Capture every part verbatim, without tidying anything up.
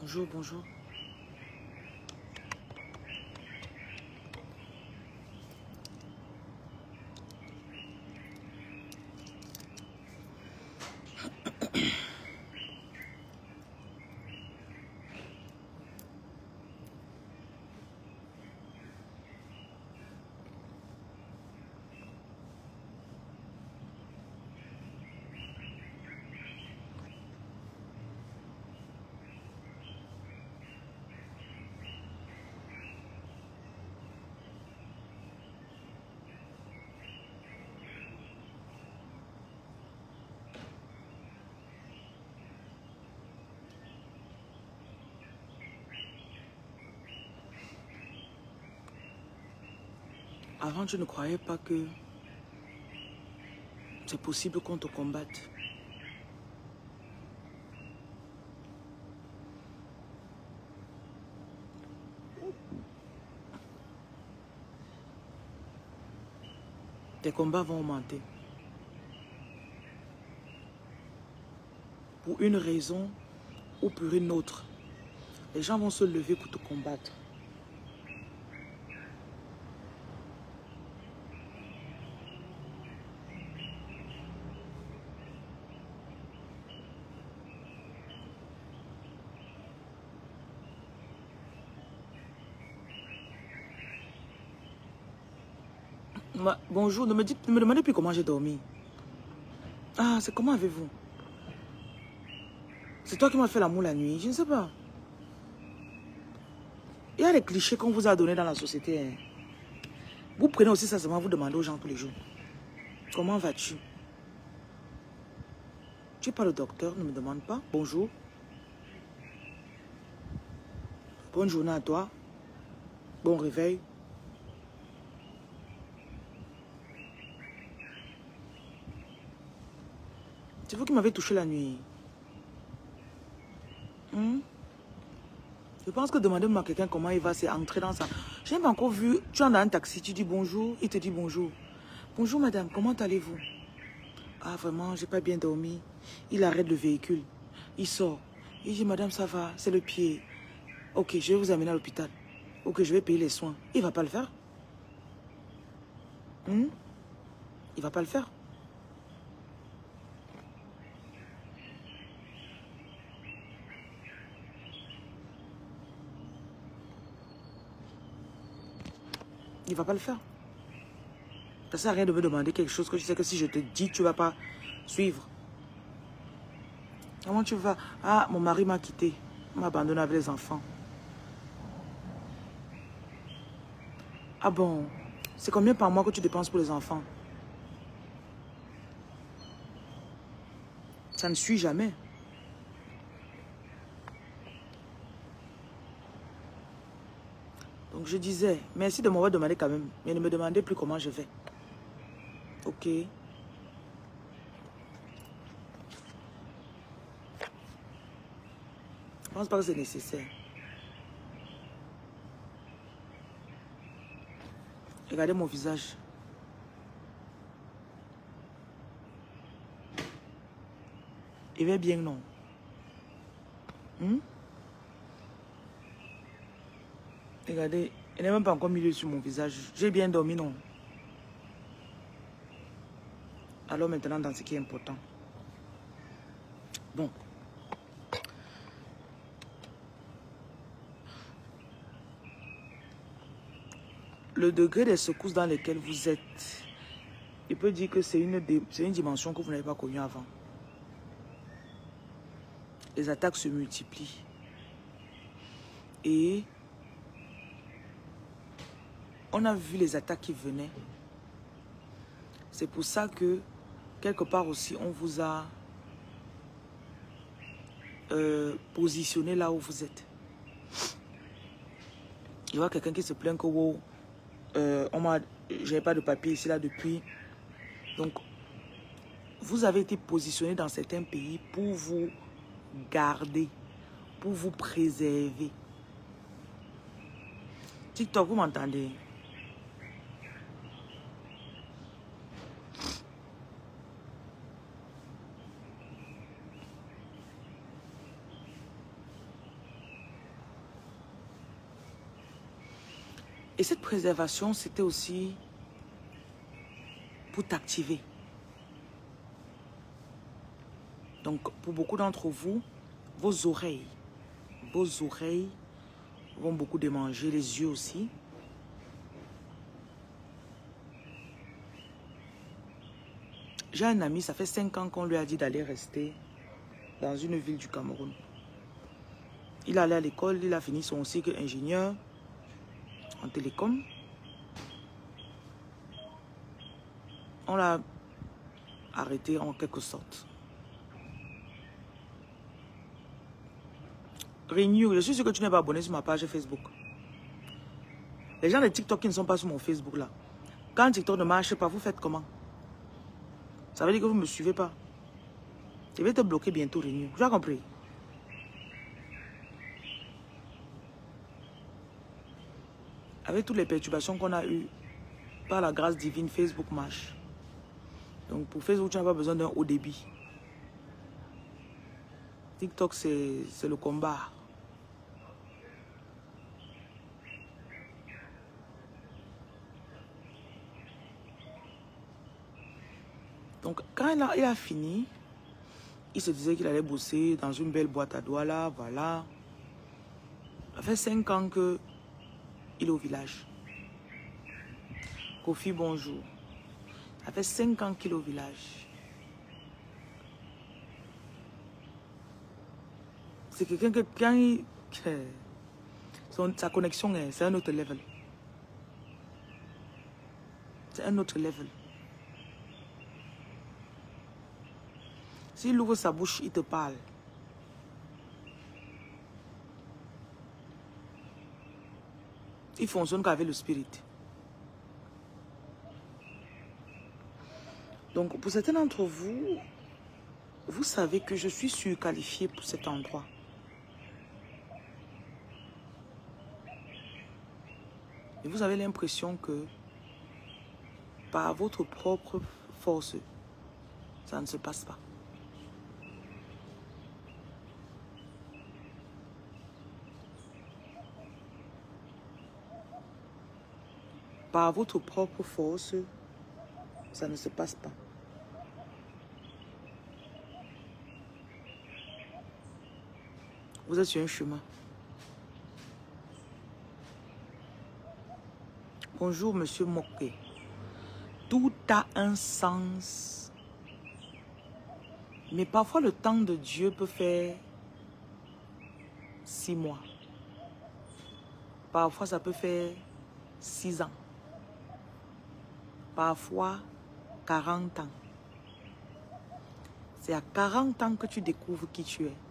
Bonjour, bonjour. Avant, je ne croyais pas que c'est possible qu'on te combatte. Tes combats vont augmenter. Pour une raison ou pour une autre. Les gens vont se lever pour te combattre. Ma, bonjour, ne me, dites, ne me demandez plus comment j'ai dormi. Ah, c'est comment avez-vous? C'est toi qui m'as fait l'amour la nuit, je ne sais pas. Il y a des clichés qu'on vous a donnés dans la société. Hein. Vous prenez aussi ça seulement, vous demandez aux gens tous les jours. Comment vas-tu? Tu n'es pas le docteur, ne me demande pas. Bonjour. Bonne journée à toi. Bon réveil. C'est vous qui m'avez touché la nuit. Hmm? Je pense que demander à quelqu'un comment il va, c'est entrer dans ça. Je n'ai pas encore vu. Tu es dans un taxi, tu dis bonjour, il te dit bonjour. Bonjour madame, comment allez-vous? Ah vraiment, j'ai pas bien dormi. Il arrête le véhicule. Il sort. Il dit madame, ça va, c'est le pied. Ok, je vais vous amener à l'hôpital. Ok, je vais payer les soins. Il va pas le faire? Hmm? Il va pas le faire? Il va pas le faire. Ça sert à rien de me demander quelque chose que je sais que si je te dis, tu vas pas suivre. Comment tu vas? Ah, mon mari m'a quitté. Il m'a abandonné avec les enfants. Ah bon? C'est combien par mois que tu dépenses pour les enfants? Ça ne suit jamais. Donc je disais, merci de m'avoir demandé quand même. Mais ne me demandez plus comment je vais. Ok. Je pense pas que c'est nécessaire. Regardez mon visage. Il va bien, non? Hmm? Regardez, il n'est même pas encore mis sur mon visage. J'ai bien dormi, non? Alors maintenant, dans ce qui est important. Bon. Le degré des secousses dans lesquelles vous êtes, il peut dire que c'est une, une dimension que vous n'avez pas connue avant. Les attaques se multiplient. Et on a vu les attaques qui venaient. C'est pour ça que, quelque part aussi, on vous a euh, positionné là où vous êtes. Il y a quelqu'un qui se plaint que wow, euh, on m'a, j'avais pas de papier ici là depuis. Donc, vous avez été positionné dans certains pays pour vous garder, pour vous préserver. TikTok, vous m'entendez? cette préservation, c'était aussi pour t'activer. Donc, pour beaucoup d'entre vous, vos oreilles, vos oreilles vont beaucoup démanger, les yeux aussi. J'ai un ami, ça fait cinq ans qu'on lui a dit d'aller rester dans une ville du Cameroun. Il allait à l'école, il a fini son cycle ingénieur en télécom. On l'a arrêté en quelque sorte. Renew, je suis sûr que tu n'es pas abonné sur ma page Facebook. Les gens de TikTok qui ne sont pas sur mon Facebook là. Quand TikTok ne marche pas, vous faites comment? Ça veut dire que vous ne me suivez pas. Je vais te bloquer bientôt, Renew. Tu as compris? Avec toutes les perturbations qu'on a eues, par la grâce divine, Facebook marche. Donc pour Facebook, tu n'as pas besoin d'un haut débit. TikTok, c'est le combat. Donc quand il a, il a fini, il se disait qu'il allait bosser dans une belle boîte à Douala, voilà. Ça fait cinq ans qu'il est au village. Kofi, bonjour. Ça fait cinq ans qu'il est au village. C'est quelqu'un que quand il... Son, sa connexion, c'est un autre level. C'est un autre level. S'il ouvre sa bouche, il te parle. Il fonctionne qu'avec le spirit. Donc, pour certains d'entre vous, vous savez que je suis surqualifiée pour cet endroit. Et vous avez l'impression que par votre propre force, ça ne se passe pas. Par votre propre force, ça ne se passe pas. Vous êtes sur un chemin. Bonjour, monsieur Moké. Tout a un sens. Mais parfois, le temps de Dieu peut faire six mois. Parfois, ça peut faire six ans. Parfois, quarante ans. C'est à quarante ans que tu découvres qui tu es.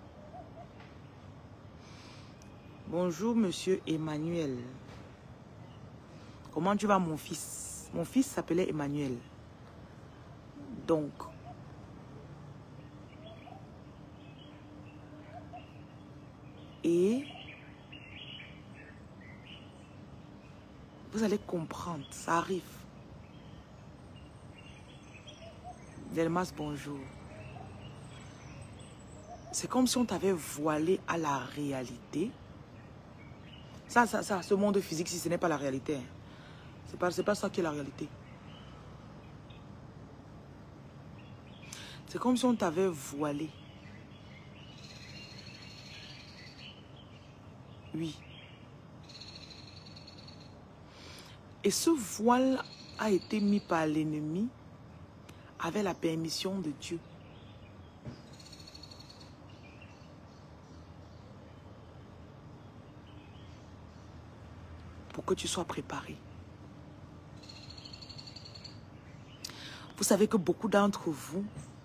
Bonjour, monsieur Emmanuel. Comment tu vas, mon fils? Mon fils s'appelait Emmanuel. Donc, et vous allez comprendre, ça arrive. Delmas, bonjour. C'est comme si on t'avait voilé à la réalité. Ça, ça, ça, ce monde physique, si ce n'est pas la réalité. Hein. C'est pas, c'est pas ça qui est la réalité. C'est comme si on t'avait voilé. Oui. Et ce voile a été mis par l'ennemi avec la permission de Dieu. Pour que tu sois préparé. Vous savez que beaucoup d'entre vous,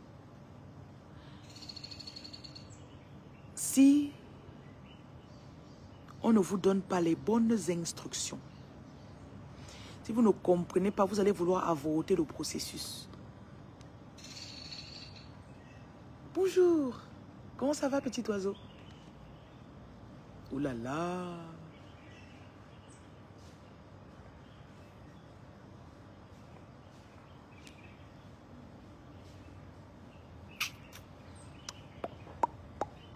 si on ne vous donne pas les bonnes instructions, si vous ne comprenez pas, vous allez vouloir avorter le processus. Bonjour, comment ça va, petit oiseau? Ouh là là.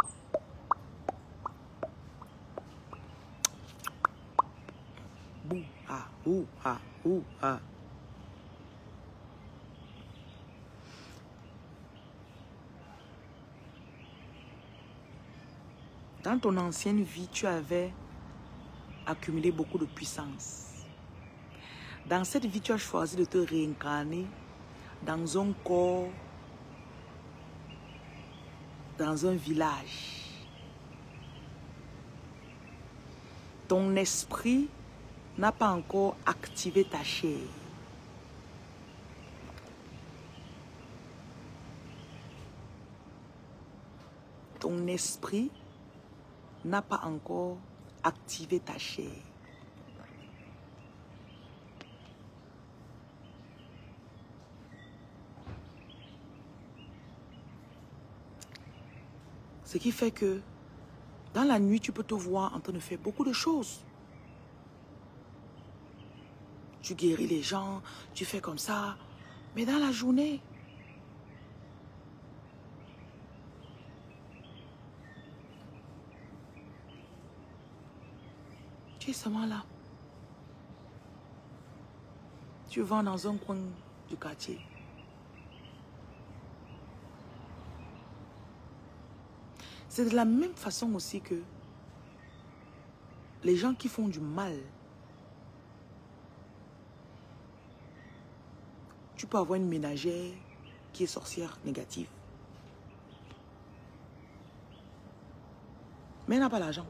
Boum. Ouh, ah, ouh, ah. Dans ton ancienne vie, tu avais accumulé beaucoup de puissance. Dans cette vie, tu as choisi de te réincarner dans un corps, dans un village. Ton esprit n'a pas encore activé ta chair. Ton esprit n'a pas encore activé ta chair. Ce qui fait que dans la nuit, tu peux te voir en train de faire beaucoup de choses. Tu guéris les gens, tu fais comme ça. Mais dans la journée, tu es seulement là. Tu vas dans un coin du quartier. C'est de la même façon aussi que les gens qui font du mal. Tu peux avoir une ménagère qui est sorcière négative. Mais elle n'a pas l'argent.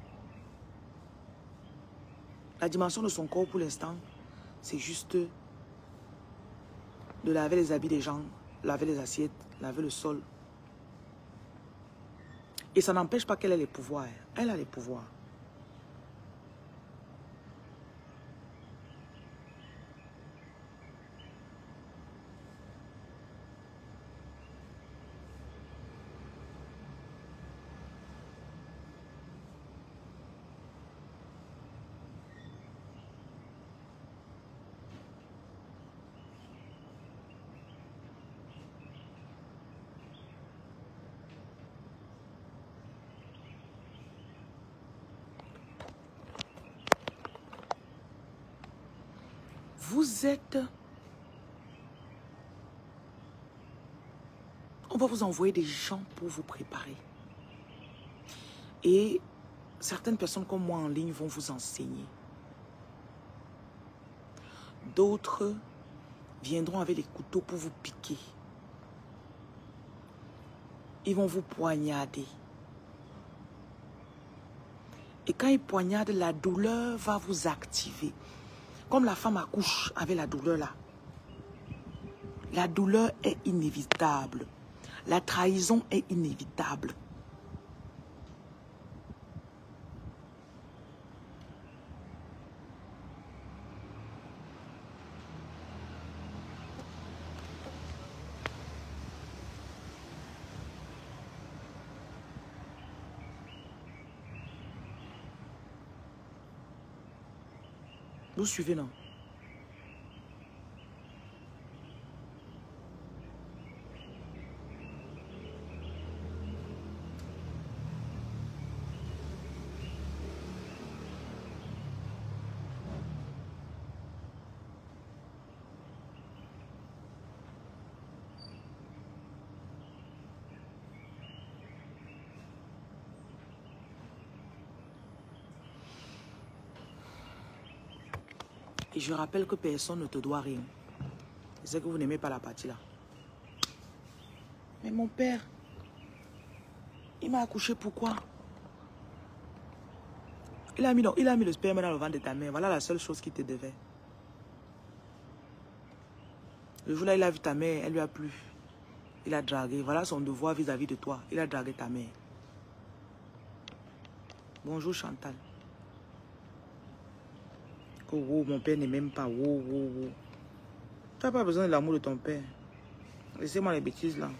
La dimension de son corps pour l'instant, c'est juste de laver les habits des gens, laver les assiettes, laver le sol. Et ça n'empêche pas qu'elle ait les pouvoirs. Elle a les pouvoirs. Vous êtes... On va vous envoyer des gens pour vous préparer. Et certaines personnes comme moi en ligne vont vous enseigner. D'autres viendront avec les couteaux pour vous piquer. Ils vont vous poignarder. Et quand ils poignardent, la douleur va vous activer. Comme la femme accouche avec la douleur là. La douleur est inévitable. La trahison est inévitable. Vous suivez, non? Et je rappelle que personne ne te doit rien. Je sais que vous n'aimez pas la partie là. Mais mon père, il m'a accouché pourquoi? Il a mis, non, il a mis le sperme dans le ventre de ta mère. Voilà la seule chose qui te devait. Le jour là, il a vu ta mère, elle lui a plu. Il a dragué. Voilà son devoir vis-à-vis de toi. Il a dragué ta mère. Bonjour Chantal. Oh, oh, mon père n'est même pas. Oh, oh, oh. Tu n'as pas besoin de l'amour de ton père. Laissez-moi les bêtises là.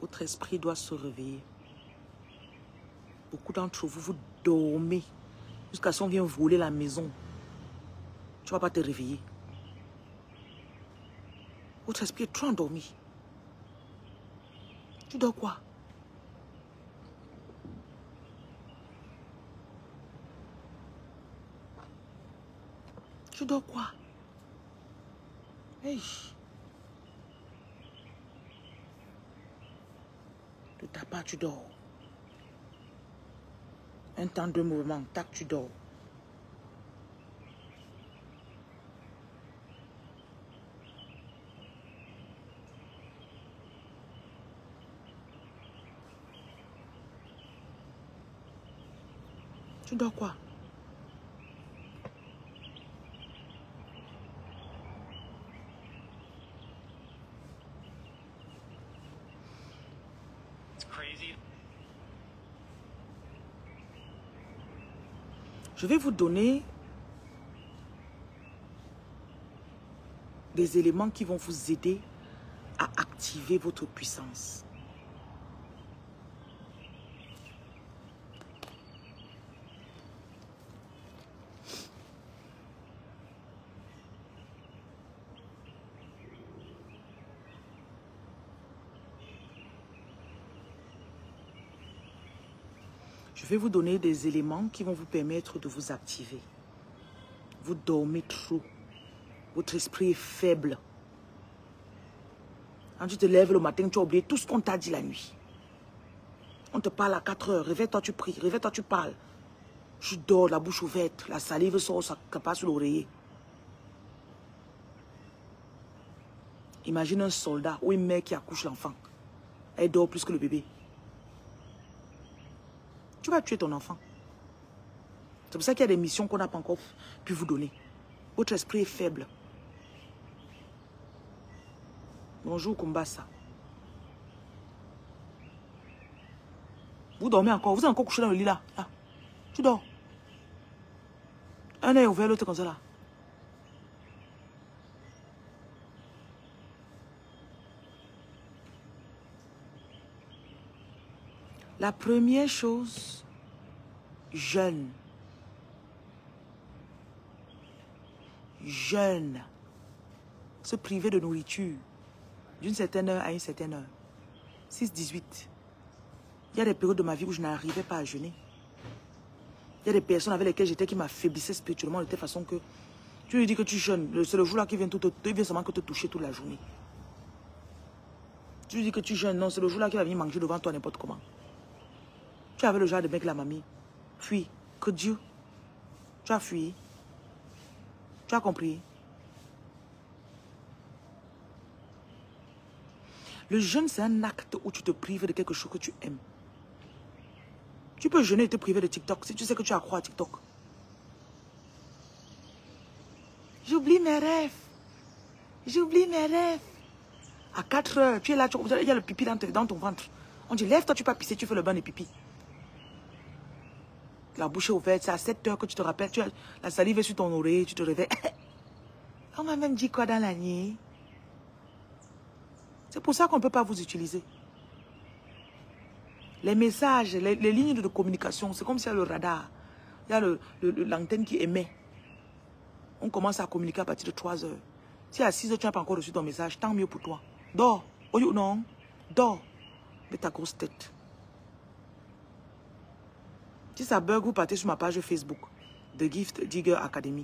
Votre esprit doit se réveiller. Beaucoup d'entre vous, vous dormez jusqu'à ce qu'on vienne voler la maison. Tu ne vas pas te réveiller. Votre esprit est trop endormi. Tu dors quoi? Tu dors quoi? Hey. De ta part, tu dors. Un temps de mouvement, tac, tu dors. Tu dors quoi? Je vais vous donner des éléments qui vont vous aider à activer votre puissance. Je vais vous donner des éléments qui vont vous permettre de vous activer. Vous dormez trop. Votre esprit est faible. Quand tu te lèves le matin, tu as oublié tout ce qu'on t'a dit la nuit. On te parle à quatre heures. Réveille-toi, tu pries. Réveille-toi, tu parles. Tu dors, la bouche ouverte. La salive sort, ça passe sur l'oreiller. Imagine un soldat ou une mère qui accouche l'enfant. Elle dort plus que le bébé. Tu vas tuer ton enfant. C'est pour ça qu'il y a des missions qu'on n'a pas encore pu vous donner. Votre esprit est faible. Bonjour Kumbasa. Vous dormez encore. Vous êtes encore couché dans le lit là. là. Tu dors. Un œil ouvert, l'autre comme ça là. La première chose, jeûne. Jeûne. Se priver de nourriture d'une certaine heure à une certaine heure. six dix-huit. Il y a des périodes de ma vie où je n'arrivais pas à jeûner. Il y a des personnes avec lesquelles j'étais qui m'affaiblissaient spirituellement de telle façon que tu lui dis que tu jeûnes. C'est le jour-là qui vient, tout te, il vient seulement que te toucher toute la journée. Tu lui dis que tu jeûnes. Non, c'est le jour-là qu'il va venir manger devant toi n'importe comment. Tu avais le genre de mec, la mamie. Fuis. Que Dieu. Tu as fui. Tu as compris. Le jeûne, c'est un acte où tu te prives de quelque chose que tu aimes. Tu peux jeûner et te priver de TikTok si tu sais que tu as accro à TikTok. J'oublie mes rêves. J'oublie mes rêves. À quatre heures, tu es là, tu, il y a le pipi dans, dans ton ventre. On dit, lève-toi, tu peux pisser, tu fais le bain de pipi. La bouche est ouverte, c'est à sept heures que tu te rappelles, tu as la salive est sur ton oreille, tu te réveilles. On m'a même dit quoi dans la nuit? C'est pour ça qu'on ne peut pas vous utiliser. Les messages, les, les lignes de communication, c'est comme s'il y a le radar. Il y a l'antenne qui émet. On commence à communiquer à partir de trois heures. Si à six heures, tu n'as pas encore reçu ton message, tant mieux pour toi. Dors. Oh non, dors de ta grosse tête. Si ça bug, vous partez sur ma page Facebook, The Gift Digger Academy.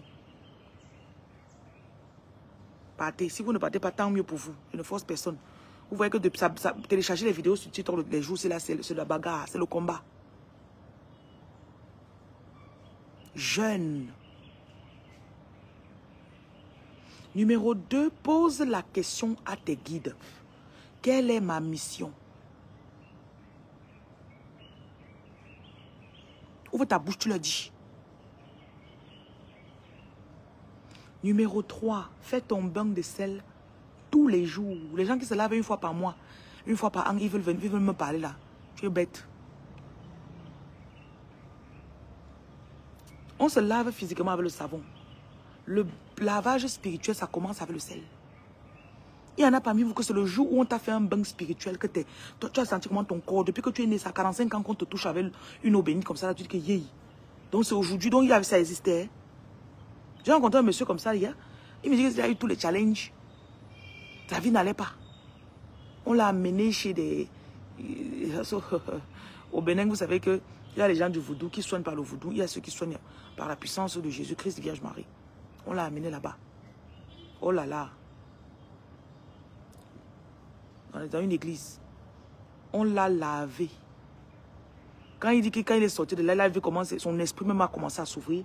Partez. Si vous ne partez pas, tant mieux pour vous. Je ne force personne. Vous voyez que de, ça, ça, télécharger les vidéos sur TikTok les jours, c'est la, la bagarre, c'est le combat. Jeûne. Numéro deux, pose la question à tes guides. Quelle est ma mission? Ouvre ta bouche, tu le dis. Numéro trois, fais ton bain de sel tous les jours. Les gens qui se lavent une fois par mois, une fois par an, ils veulent, venir, ils veulent me parler là. Tu es bête. On se lave physiquement avec le savon. Le lavage spirituel, ça commence avec le sel. Il y en a parmi vous que c'est le jour où on t'a fait un bain spirituel que t'es, toi, tu as senti comment ton corps, depuis que tu es né, ça a quarante-cinq ans qu'on te touche avec une eau bénite comme ça, là, tu dis que yé. Donc c'est aujourd'hui, donc il avait, ça existait. J'ai rencontré un monsieur comme ça hier. Il me dit qu'il a eu tous les challenges. Sa vie n'allait pas. On l'a amené chez des... Au Bénin, vous savez qu'il y a les gens du vaudou qui soignent par le vaudou. Il y a ceux qui soignent par la puissance de Jésus-Christ, Vierge Marie. On l'a amené là-bas. Oh là là. On est dans une église. On l'a lavé. Quand il dit que quand il est sorti de là, il a vu comment son esprit même a commencé à s'ouvrir.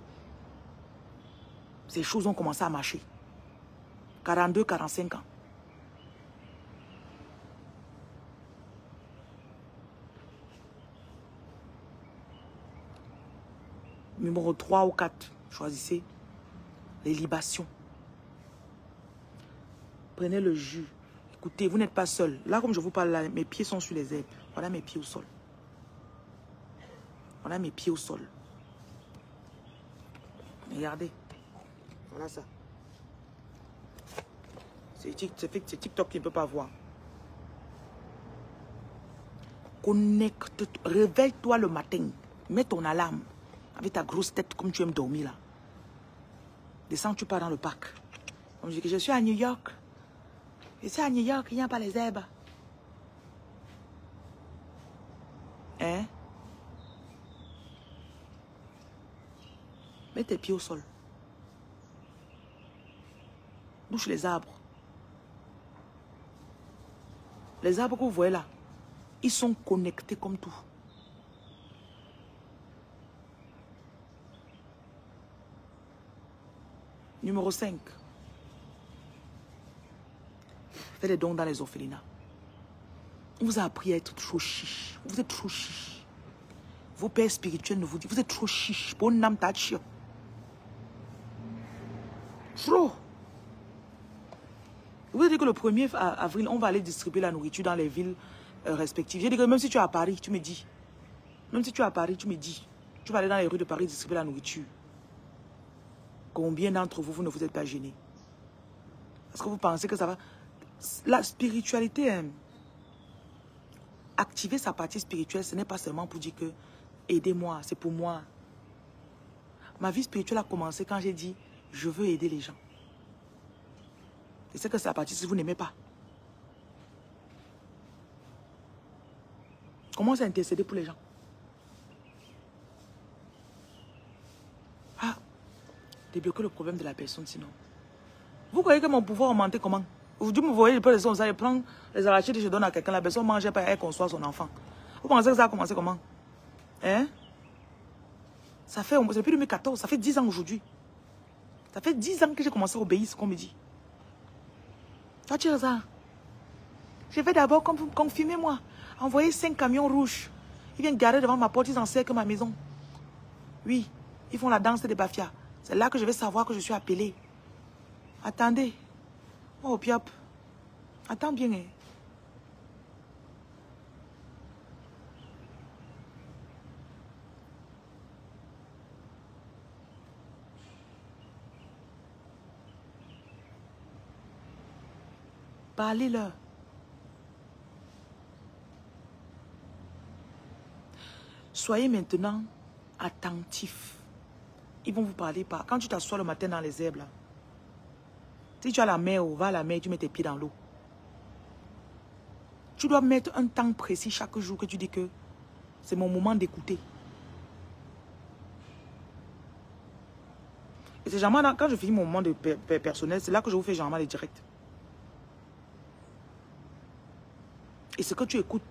Ces choses ont commencé à marcher. quarante-deux, quarante-cinq ans. Numéro trois ou quatre, choisissez les libations. Prenez le jus. Écoutez, vous n'êtes pas seul. Là, comme je vous parle, là, mes pieds sont sur les herbes. Voilà mes pieds au sol. Voilà mes pieds au sol. Regardez. Voilà ça. C'est TikTok qui ne peut pas voir. Connecte. Réveille-toi le matin. Mets ton alarme. Avec ta grosse tête comme tu aimes dormir là. Descends, tu pars dans le parc. On dit que je suis à New York. Je suis à New York, il n'y a pas les herbes. Hein? Mets tes pieds au sol. Bouge les arbres. Les arbres que vous voyez là, ils sont connectés comme tout. Numéro cinq. Faites des dons dans les orphelinats. On vous a appris à être trop chiche. Vous êtes trop chiche. Vos pères spirituels nous vous disent, vous êtes trop chiche. Bon nam tachio. Trop. Vous avez dit que le premier avril, on va aller distribuer la nourriture dans les villes euh, respectives. J'ai dit que même si tu es à Paris, tu me dis. Même si tu es à Paris, tu me dis. Tu vas aller dans les rues de Paris distribuer la nourriture. Combien d'entre vous, vous ne vous êtes pas gênés? Est-ce que vous pensez que ça va... La spiritualité, hein, activer sa partie spirituelle, ce n'est pas seulement pour dire que aidez-moi, c'est pour moi. Ma vie spirituelle a commencé quand j'ai dit je veux aider les gens. Et c'est que c'est la partie si vous n'aimez pas. Commence à intercéder pour les gens. Ah, débloquer le problème de la personne sinon. Vous croyez que mon pouvoir a augmenté comment? Aujourd'hui, vous voyez, les gens, je prends les arachides et je donne à quelqu'un. La personne mange pas et elle conçoit son enfant. Vous pensez que ça a commencé comment? Hein? Ça fait, depuis deux mille quatorze, ça fait dix ans aujourd'hui. Ça fait dix ans que j'ai commencé à obéir ce qu'on me dit. Toi, tu es ça. Je vais d'abord confirmer-moi. Envoyer cinq camions rouges. Ils viennent garer devant ma porte, ils encerclent ma maison. Oui, ils font la danse des bafias. C'est là que je vais savoir que je suis appelé. Attendez. Oh, piop. Attends bien. Hein. Parlez-leur. Soyez maintenant attentifs. Ils vont vous parler par... Quand tu t'assois le matin dans les herbes, là, si tu as la mer, va à la mer, tu mets tes pieds dans l'eau. Tu dois mettre un temps précis chaque jour que tu dis que c'est mon moment d'écouter. Et c'est généralement, quand je finis mon moment de per per personnel, c'est là que je vous fais généralement les directs. Et ce que tu écoutes,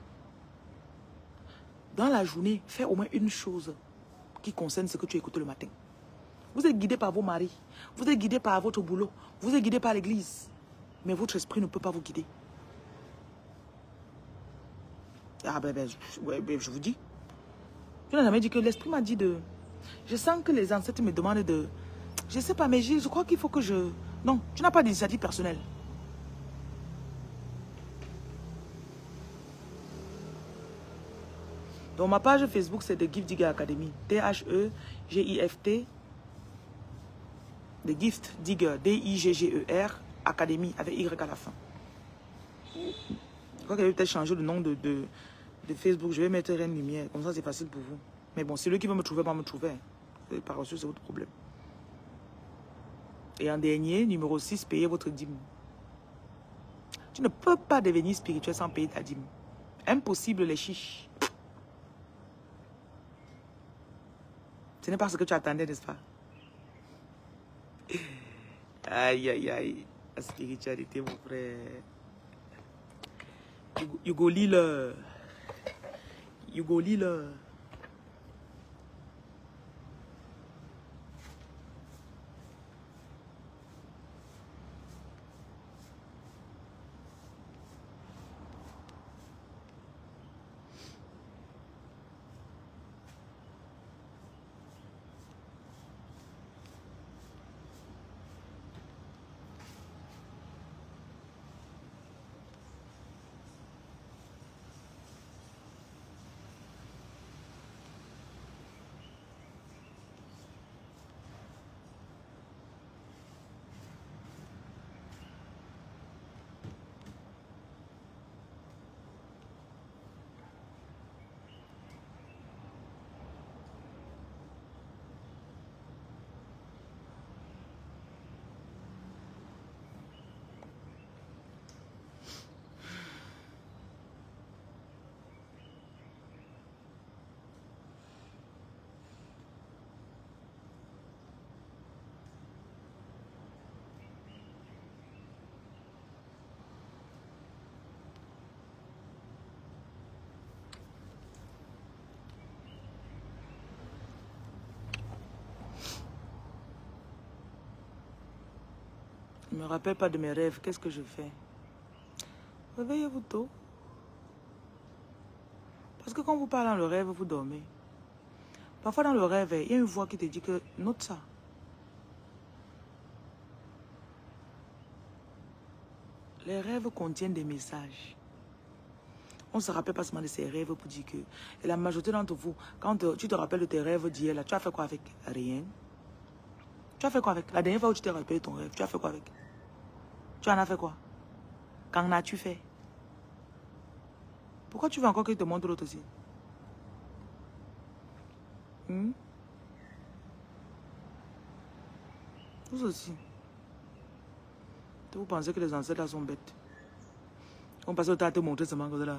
dans la journée, fais au moins une chose qui concerne ce que tu écoutes le matin. Vous êtes guidé par vos maris, vous êtes guidé par votre boulot, vous êtes guidé par l'église, mais votre esprit ne peut pas vous guider. Ah ben, ben, je, ouais, ben je vous dis. Je n'ai jamais dit que l'esprit m'a dit de... Je sens que les ancêtres me demandent de... Je ne sais pas, mais je, je crois qu'il faut que je... Non, tu n'as pas d'initiative personnelle. Donc ma page Facebook, c'est The Gift Digger Academy. T H E G I F T. The Gift Digger. D I G G E R. Academy avec Y à la fin. crois qu'elle va peut-être changer le nom de, de, de Facebook. Je vais mettre Reine Lumière. Comme ça, c'est facile pour vous. Mais bon, c'est lui qui va me trouver, pas me trouver. Par reçu, c'est votre problème. Et en dernier, numéro six, payez votre dîme. Tu ne peux pas devenir spirituel sans payer ta dîme. Impossible les chiches. Ce n'est pas ce que tu attendais, n'est-ce pas? Aïe, aïe, aïe. La spiritualité, mon frère. You go lila. You go lila. Je ne me rappelle pas de mes rêves. Qu'est-ce que je fais? Réveillez-vous tôt. Parce que quand vous parlez dans le rêve, vous dormez. Parfois dans le rêve, il y a une voix qui te dit que note ça. Les rêves contiennent des messages. On ne se rappelle pas seulement de ses rêves pour dire que... Et la majorité d'entre vous, quand te, tu te rappelles de tes rêves d'hier, là, tu as fait quoi avec? Rien. Tu as fait quoi avec? La dernière fois où tu t'es rappelé ton rêve, tu as fait quoi avec? Tu en as fait quoi? Qu'en as-tu fait? Pourquoi tu veux encore qu'il te montre l'autre aussi? Hmm? Vous aussi. Vous pensez que les ancêtres là sont bêtes. On passe le temps à te montrer seulement comme ça là.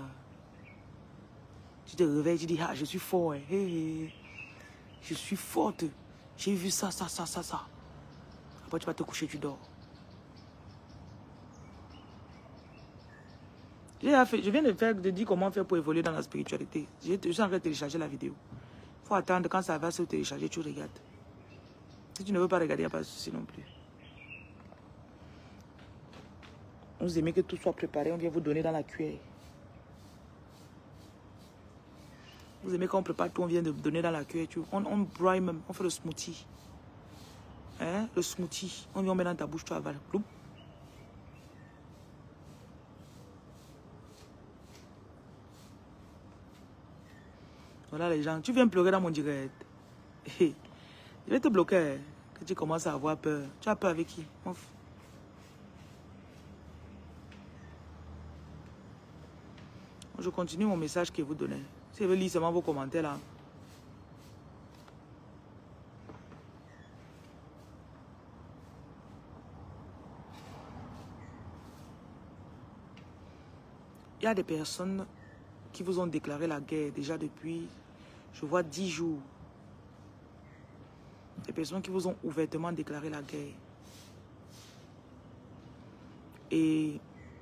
Tu te réveilles, tu dis, ah, je suis fort. Hey, hey. Je suis forte. J'ai vu ça, ça, ça, ça, ça. Après, tu vas te coucher, tu dors. Fait, je viens de, faire, de dire comment faire pour évoluer dans la spiritualité. Je suis en train de télécharger la vidéo. Il faut attendre quand ça va se télécharger, tu regardes. Si tu ne veux pas regarder, il n'y a pas de souci non plus. Vous aimez que tout soit préparé, on vient vous donner dans la cuillère. Vous aimez qu'on prépare tout, on vient de donner dans la cuillère. On, on broie même, on fait le smoothie. Hein? Le smoothie, on vient met dans ta bouche, tu avales. Bloup. Voilà les gens, tu viens pleurer dans mon direct. Je vais te bloquer. Que tu commences à avoir peur. Tu as peur avec qui? Ouf. Je continue mon message que vous donnez. Si vous voulez lire seulement vos commentaires là. Il y a des personnes qui vous ont déclaré la guerre déjà depuis, je vois, dix jours. Des personnes qui vous ont ouvertement déclaré la guerre. Et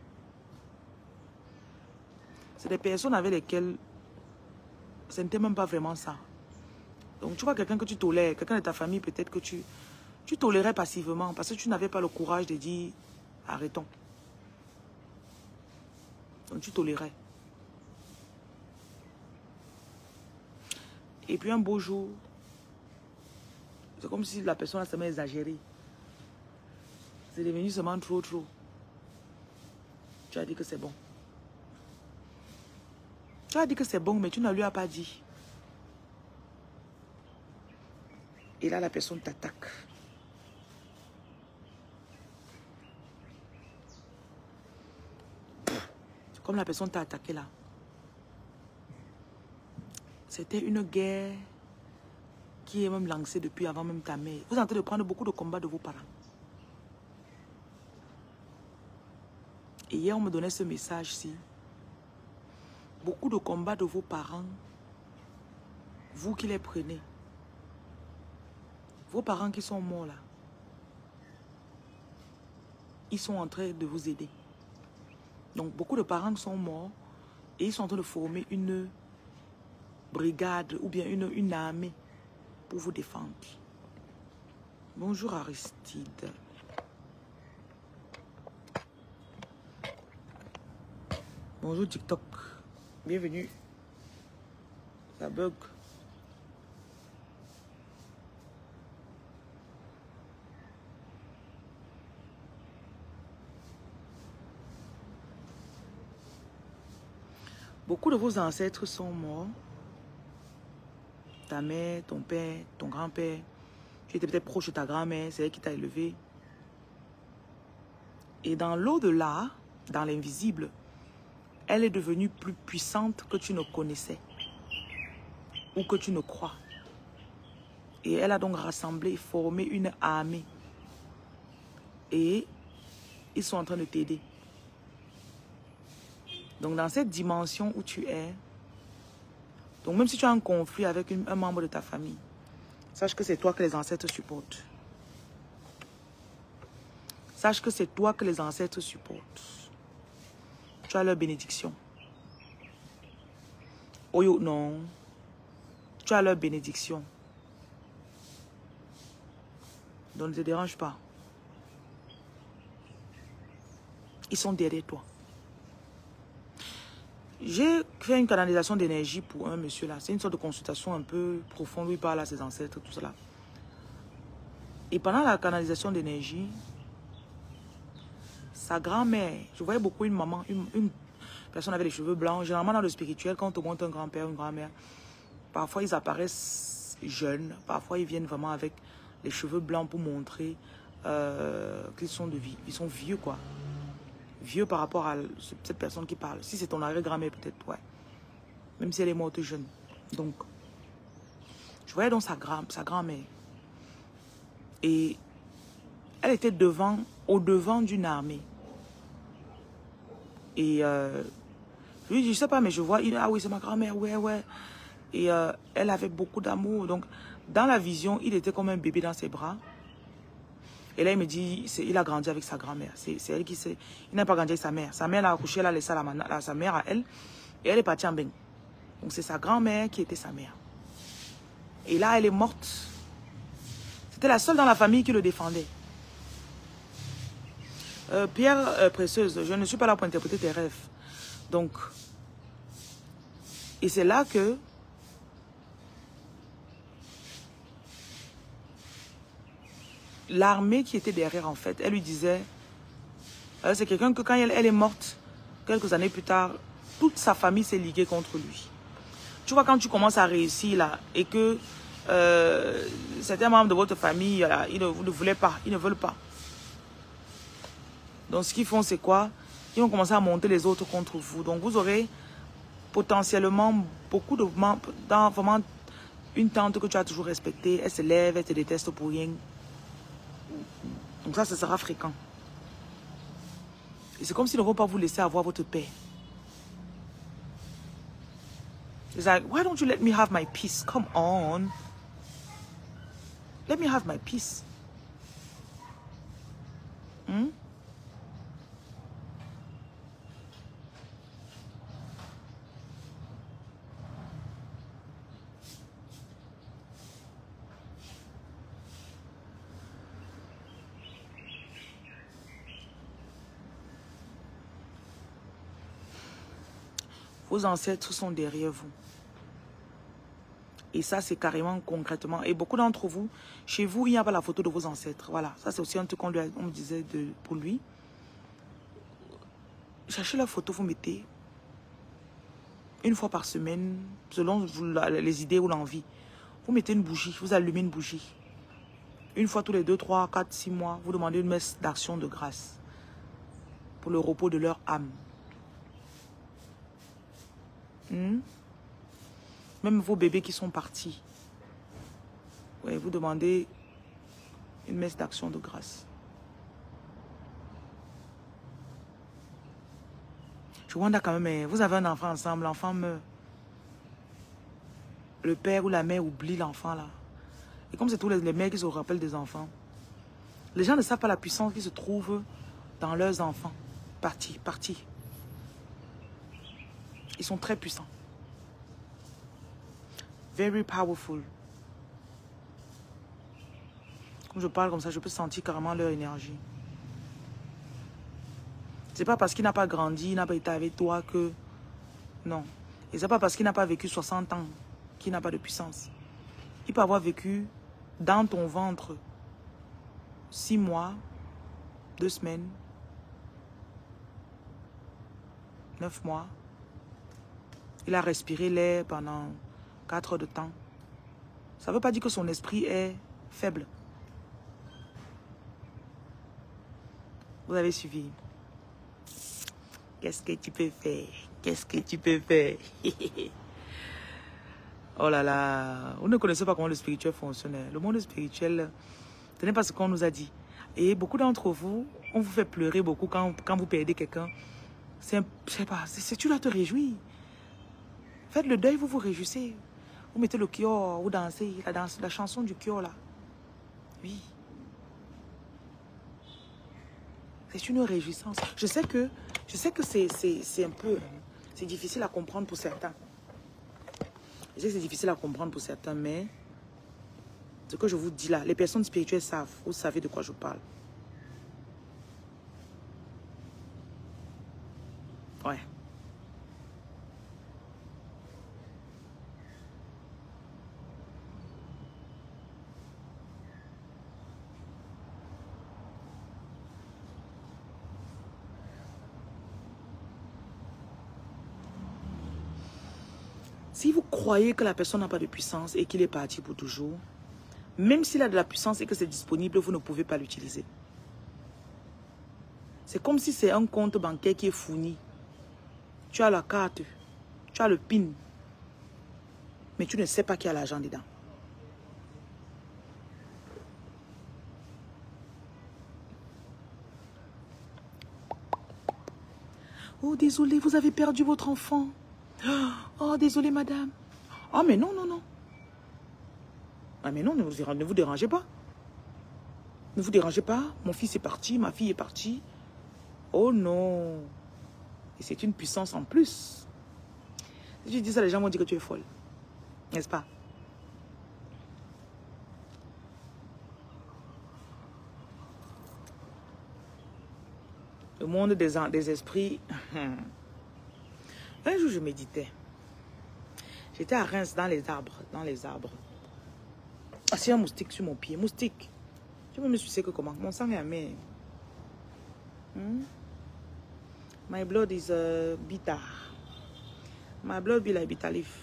c'est des personnes avec lesquelles ce n'était même pas vraiment ça. Donc tu vois quelqu'un que tu tolères, quelqu'un de ta famille peut-être que tu, tu tolérais passivement parce que tu n'avais pas le courage de dire arrêtons. Donc tu tolérais. Et puis un beau jour, c'est comme si la personne s'est exagérée. C'est devenu seulement trop trop. Tu as dit que c'est bon. Tu as dit que c'est bon, mais tu ne lui as pas dit. Et là, la personne t'attaque. Comme la personne t'a attaqué là. C'était une guerre qui est même lancée depuis avant même ta mère. Vous êtes en train de prendre beaucoup de combats de vos parents. Et hier, on me donnait ce message-ci. Beaucoup de combats de vos parents, vous qui les prenez. Vos parents qui sont morts là, ils sont en train de vous aider. Donc, beaucoup de parents sont morts et ils sont en train de former une brigade ou bien une, une armée pour vous défendre. Bonjour Aristide. Bonjour TikTok. Bienvenue. Ça bug. Beaucoup de vos ancêtres sont morts. Ta mère, ton père, ton grand-père. Tu étais peut-être proche de ta grand-mère, c'est elle qui t'a élevé. Et dans l'au-delà, dans l'invisible, elle est devenue plus puissante que tu ne connaissais ou que tu ne crois. Et elle a donc rassemblé, formé une armée. Et ils sont en train de t'aider. Donc dans cette dimension où tu es, donc même si tu as un conflit avec une, un membre de ta famille, sache que c'est toi que les ancêtres supportent. Sache que c'est toi que les ancêtres supportent. Tu as leur bénédiction. Oh yo, non. Tu as leur bénédiction. Donc ne te dérange pas. Ils sont derrière toi. J'ai fait une canalisation d'énergie pour un monsieur là. C'est une sorte de consultation un peu profonde où il parle à ses ancêtres, tout cela. Et pendant la canalisation d'énergie, sa grand-mère, je voyais beaucoup une maman, une, une personne avec les cheveux blancs. Généralement dans le spirituel, quand on te montre un grand-père, une grand-mère, parfois ils apparaissent jeunes, parfois ils viennent vraiment avec les cheveux blancs pour montrer euh, qu'ils sont de vie, ils sont vieux quoi. Vieux par rapport à cette personne qui parle. Si c'est ton arrière-grand-mère, peut-être, ouais. Même si elle est morte jeune. Donc, je voyais donc sa grand, sa grand-mère. Et elle était devant, au devant d'une armée. Et euh, je lui dis, je sais pas, mais je vois, il, ah oui, c'est ma grand-mère, ouais, ouais. Et euh, elle avait beaucoup d'amour. Donc, dans la vision, il était comme un bébé dans ses bras. Et là, il me dit, il a grandi avec sa grand-mère. C'est elle qui sait. Il n'a pas grandi avec sa mère. Sa mère l'a accouché, elle a laissé la, la, sa mère à elle. Et elle est partie en bain. Donc, c'est sa grand-mère qui était sa mère. Et là, elle est morte. C'était la seule dans la famille qui le défendait. Euh, Pierre euh, Précieuse, je ne suis pas là pour interpréter tes rêves. Donc, et c'est là que l'armée qui était derrière, en fait, elle lui disait, euh, c'est quelqu'un que quand elle, elle est morte, quelques années plus tard, toute sa famille s'est liguée contre lui. Tu vois, quand tu commences à réussir là, et que euh, certains membres de votre famille, là, ils ne, vous ne voulaient pas, ils ne veulent pas. Donc, ce qu'ils font, c'est quoi? Ils vont commencer à monter les autres contre vous. Donc, vous aurez potentiellement beaucoup de membres, dans vraiment une tante que tu as toujours respectée, elle se lève, elle te déteste pour rien. Donc ça, ce sera fréquent. Et c'est comme s'ils ne vont pas vous laisser avoir votre paix. It's like, why don't you let me have my peace? Come on. Let me have my peace. Hmm? Vos ancêtres sont derrière vous. Et ça, c'est carrément concrètement. Et beaucoup d'entre vous, chez vous, il n'y a pas la photo de vos ancêtres. Voilà, ça c'est aussi un truc qu'on on me disait de, pour lui. Cherchez la photo, vous mettez une fois par semaine, selon vous, les idées ou l'envie. Vous mettez une bougie, vous allumez une bougie. Une fois tous les deux, trois, quatre, six mois, vous demandez une messe d'action de grâce pour le repos de leur âme. Hmm? Même vos bébés qui sont partis. Ouais, vous demandez une messe d'action de grâce. Je wonder quand même, vous avez un enfant ensemble, l'enfant meurt. Le père ou la mère oublie l'enfant là. Et comme c'est tous les, les mères qui se rappellent des enfants, les gens ne savent pas la puissance qui se trouve dans leurs enfants. Partis, partis. Ils sont très puissants. Very powerful. Comme je parle comme ça, je peux sentir carrément leur énergie. C'est pas parce qu'il n'a pas grandi, il n'a pas été avec toi que... Non. Et c'est pas parce qu'il n'a pas vécu soixante ans qu'il n'a pas de puissance. Il peut avoir vécu dans ton ventre six mois, deux semaines, neuf mois. Il a respiré l'air pendant quatre heures de temps. Ça ne veut pas dire que son esprit est faible. Vous avez suivi. Qu'est-ce que tu peux faire? Qu'est-ce que tu peux faire? Oh là là. Vous ne connaissez pas comment le spirituel fonctionne. Le monde spirituel, ce n'est pas ce qu'on nous a dit. Et beaucoup d'entre vous, on vous fait pleurer beaucoup quand, quand vous perdez quelqu'un. C'est, je sais pas, c'est, tu dois te réjouir. Faites le deuil, vous vous réjouissez. Vous mettez le kior, vous dansez, la, danse, la chanson du kior là. Oui. C'est une réjouissance. Je sais que, je sais que c'est, c'est, c'est un peu, c'est difficile à comprendre pour certains. Je sais que c'est difficile à comprendre pour certains, mais ce que je vous dis là, les personnes spirituelles savent. Vous savez de quoi je parle. Ouais. Si vous croyez que la personne n'a pas de puissance et qu'il est parti pour toujours, même s'il a de la puissance et que c'est disponible, vous ne pouvez pas l'utiliser. C'est comme si c'est un compte bancaire qui est fourni. Tu as la carte, tu as le PIN, mais tu ne sais pas qu'il y a l'argent dedans. Oh, désolé, vous avez perdu votre enfant. Oh, désolé, madame. Oh, mais non, non, non. Ah, mais non, ne vous, ne vous dérangez pas. Ne vous dérangez pas. Mon fils est parti, ma fille est partie. Oh non. Et c'est une puissance en plus. Si tu dis ça, les gens vont dire que tu es folle. N'est-ce pas? Le monde des, des esprits. Un jour, je méditais. J'étais à Reims, dans les arbres. Dans les arbres. Ah, c'est un moustique sur mon pied. Moustique. Je me suis dit que comment? Mon sang est amer. Hmm? My blood is uh, bitter. My blood be like bitter leaf.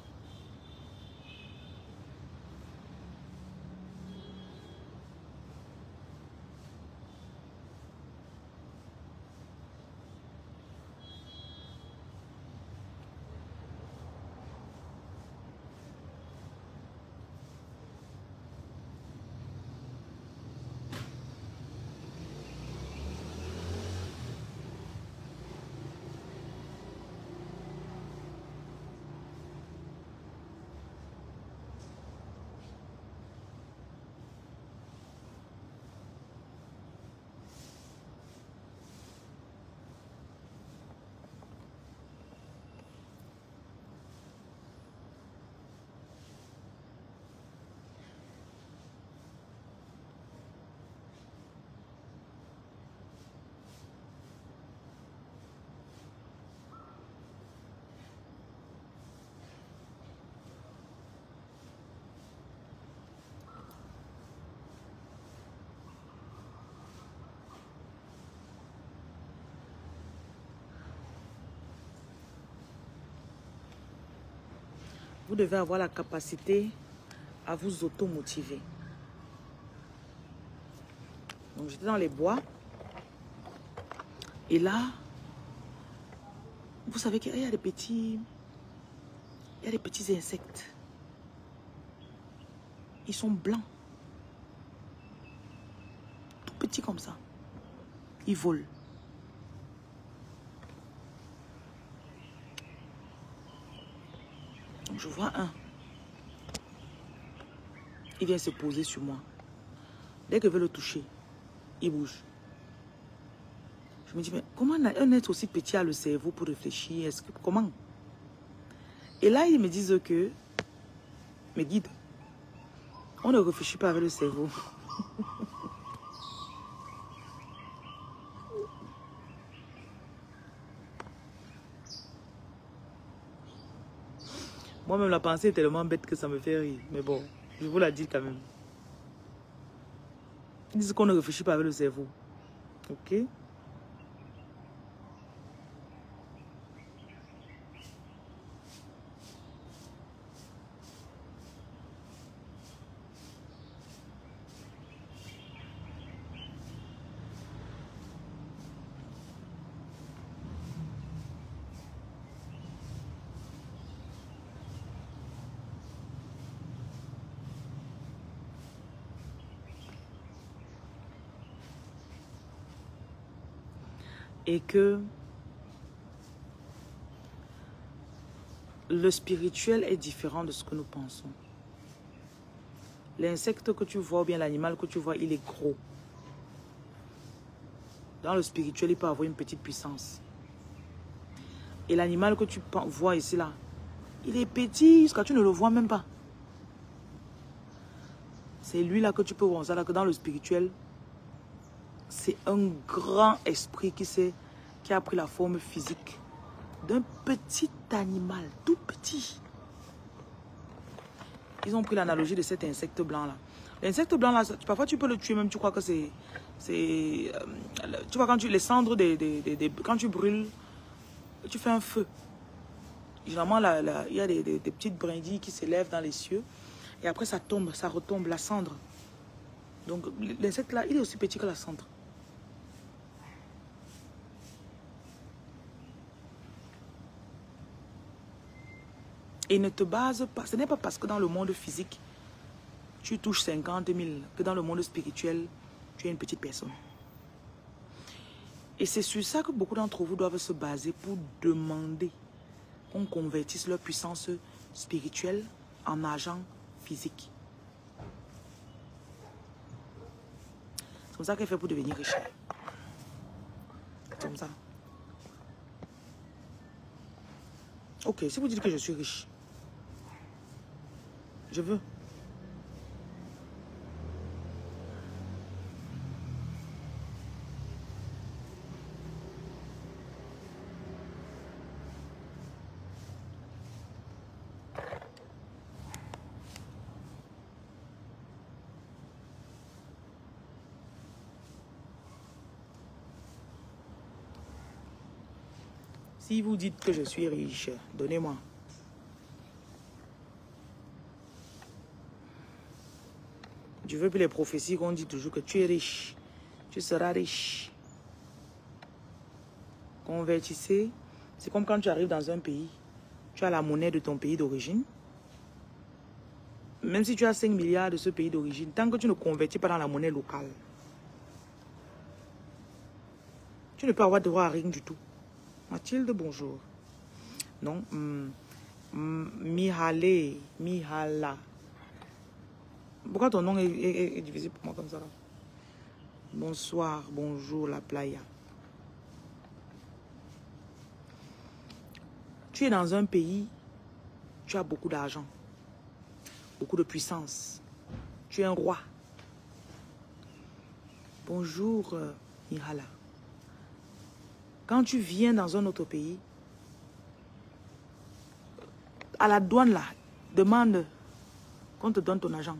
Vous devez avoir la capacité à vous automotiver. Donc j'étais dans les bois. Et là, vous savez qu'il y a des petits, Il y a des petits insectes. Ils sont blancs. Tout petits comme ça. Ils volent. Donc je vois un. Il vient se poser sur moi. Dès que je veux le toucher, il bouge. Je me dis, mais comment un être aussi petit a le cerveau pour réfléchir? Est-ce que, comment? Et là, ils me disent que, mes guides, on ne réfléchit pas avec le cerveau. Moi-même, la pensée est tellement bête que ça me fait rire. Mais bon, je vous la dis quand même. Ils disent qu'on ne réfléchit pas avec le cerveau. Ok? Et que le spirituel est différent de ce que nous pensons. L'insecte que tu vois ou bien l'animal que tu vois, il est gros. Dans le spirituel, il peut avoir une petite puissance. Et l'animal que tu vois ici, là, il est petit jusqu'à tu ne le vois même pas. C'est lui là que tu peux voir, ça là, que dans le spirituel, c'est un grand esprit qui, qui a pris la forme physique d'un petit animal, tout petit. Ils ont pris l'analogie de cet insecte blanc là. L'insecte blanc là, parfois tu peux le tuer même, tu crois que c'est... c'est euh, tu vois quand tu... Les cendres, des, des, des, des, quand tu brûles, tu fais un feu. Généralement, là, là, il y a des, des, des petites brindilles qui s'élèvent dans les cieux. Et après, ça tombe, ça retombe, la cendre. Donc, l'insecte là, il est aussi petit que la cendre. Et ne te base pas, ce n'est pas parce que dans le monde physique, tu touches cinquante mille, que dans le monde spirituel, tu es une petite personne. Et c'est sur ça que beaucoup d'entre vous doivent se baser pour demander qu'on convertisse leur puissance spirituelle en argent physique. C'est comme ça qu'elle fait pour devenir riche. C'est comme ça. Ok, si vous dites que je suis riche, je veux. Si vous dites que je suis riche, donnez-moi. Je veux plus les prophéties qu'on dit toujours que tu es riche. Tu seras riche. Convertissez. C'est comme quand tu arrives dans un pays. Tu as la monnaie de ton pays d'origine. Même si tu as cinq milliards de ce pays d'origine, tant que tu ne convertis pas dans la monnaie locale, tu ne peux avoir droit à rien du tout. Mathilde, bonjour. Non. Mm, mm, Mihale. Mihala. Pourquoi ton nom est, est, est divisé pour moi comme ça là? Bonsoir, bonjour, la playa. Tu es dans un pays, tu as beaucoup d'argent, beaucoup de puissance. Tu es un roi. Bonjour, euh, Mihala. Quand tu viens dans un autre pays, à la douane là, demande qu'on te donne ton argent.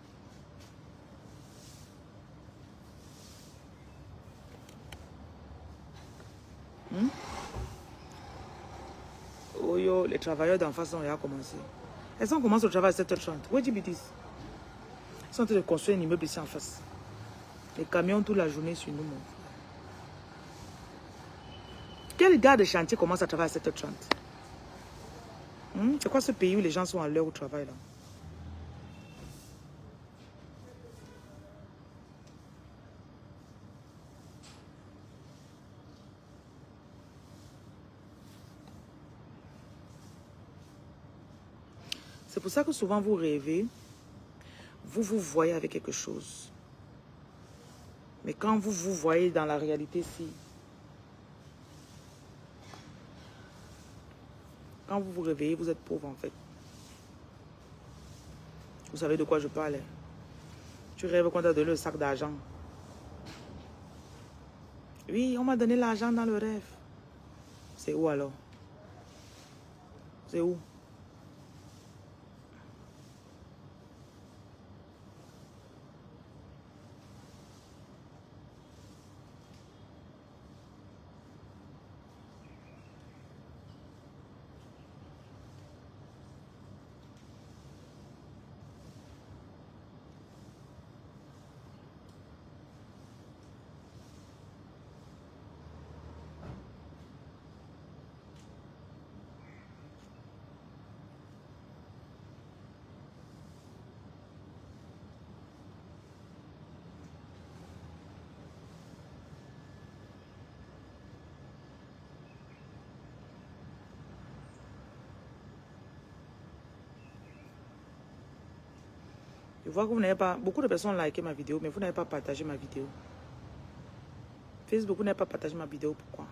Hmm? Oh yo, les travailleurs d'en face ont déjà commencé. Elles ont commencé au travail à sept heures trente. Où est-ce qu'ils disent? Ils sont en train de construire un immeuble ici en face. Les camions toute la journée sur nous. Mon frère. Quel gars de chantier commence à travailler à sept heures trente? Hmm? C'est quoi ce pays où les gens sont à l'heure au travail là? C'est pour ça que souvent vous rêvez, vous vous voyez avec quelque chose. Mais quand vous vous voyez dans la réalité, si, quand vous vous réveillez, vous êtes pauvre en fait. Vous savez de quoi je parle. Tu rêves qu'on t'a donné le sac d'argent. Oui, on m'a donné l'argent dans le rêve. C'est où alors? C'est où? Je vois que vous n'avez pas... Beaucoup de personnes ont liké ma vidéo, mais vous n'avez pas partagé ma vidéo. Facebook, vous n'avez pas partagé ma vidéo. Pourquoi?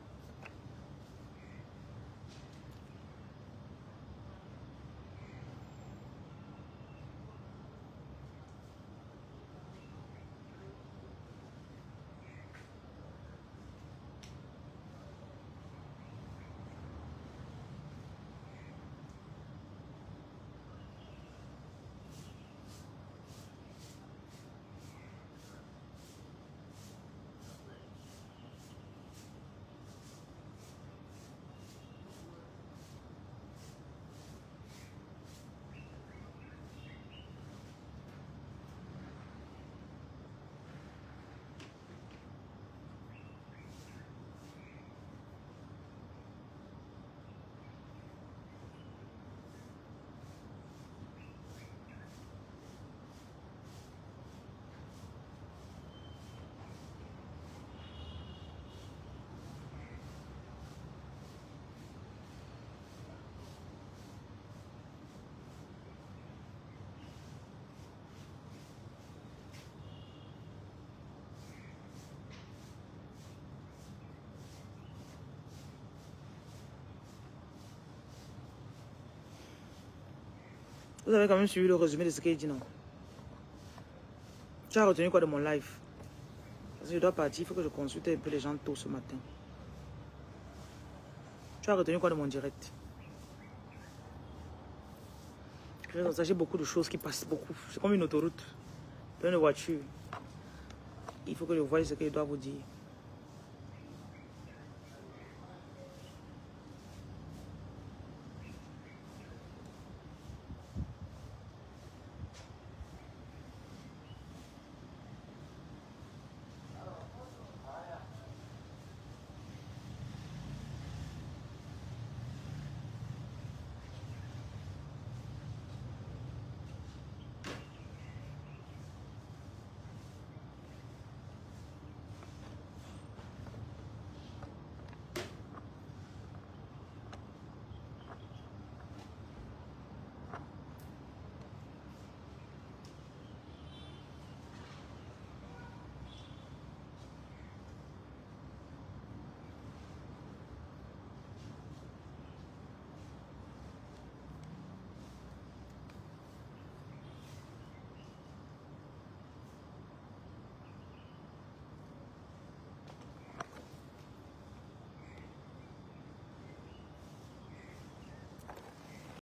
Vous avez quand même suivi le résumé de ce qu'il dit, non? Tu as retenu quoi de mon live? Parce que je dois partir, il faut que je consulte un peu les gens tôt ce matin. Tu as retenu quoi de mon direct? J'ai beaucoup de choses qui passent beaucoup. C'est comme une autoroute, plein de voitures. Il faut que je voie ce que je dois vous dire.